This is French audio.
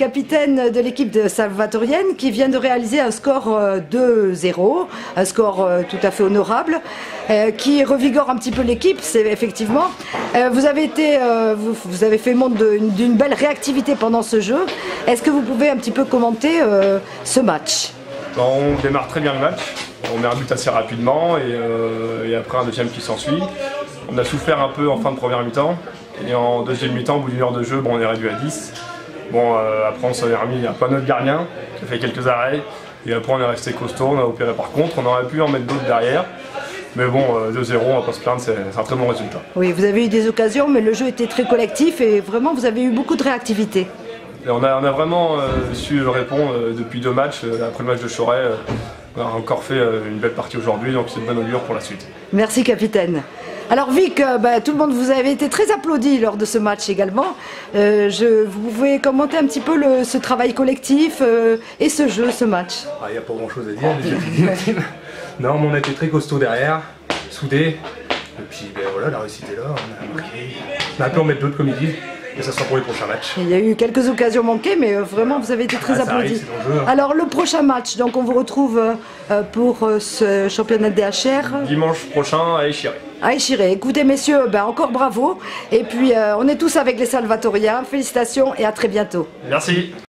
capitaine de l'équipe de salvatorienne qui vient de réaliser un score 2-0, un score tout à fait honorable, qui revigore un petit peu l'équipe, c'est effectivement. Vous avez fait montre d'une belle réactivité pendant ce jeu. Est-ce que vous pouvez un petit peu commenter ce match? On démarre très bien le match, on met un but assez rapidement et après un deuxième qui s'ensuit. On a souffert un peu en fin de première mi-temps et en deuxième mi-temps, au bout d'une heure de jeu, on est réduit à 10. Après on s'en est remis à pas notre gardien qui a fait quelques arrêts et après on est resté costaud, on a opéré par contre, on aurait pu en mettre d'autres derrière. Mais bon, 2-0, on va pas se plaindre, c'est un très bon résultat. Oui, vous avez eu des occasions, mais le jeu était très collectif et vraiment vous avez eu beaucoup de réactivité. Et on a vraiment su répondre depuis 2 matchs. Après le match de Choret, on a encore fait une belle partie aujourd'hui, donc c'est de bonne augure pour la suite. Merci capitaine. Alors Vic, tout le monde, vous avez été très applaudi lors de ce match également. Vous pouvez commenter un petit peu ce travail collectif et ce jeu, ce match. Il n'y a pas grand chose à dire. Non, mais on a été très costaud derrière, soudés. Et puis voilà, la réussite est là, on a marqué. On a pu en mettre d'autres comme ils disent. Et ça sera pour les prochains matchs. Il y a eu quelques occasions manquées, mais vraiment vous avez été très applaudis. Alors le prochain match, donc on vous retrouve pour ce championnat de DHR. Dimanche prochain à Échiré. À Échiré. Écoutez messieurs, encore bravo. Et puis on est tous avec les Salvatoriens. Félicitations et à très bientôt. Merci.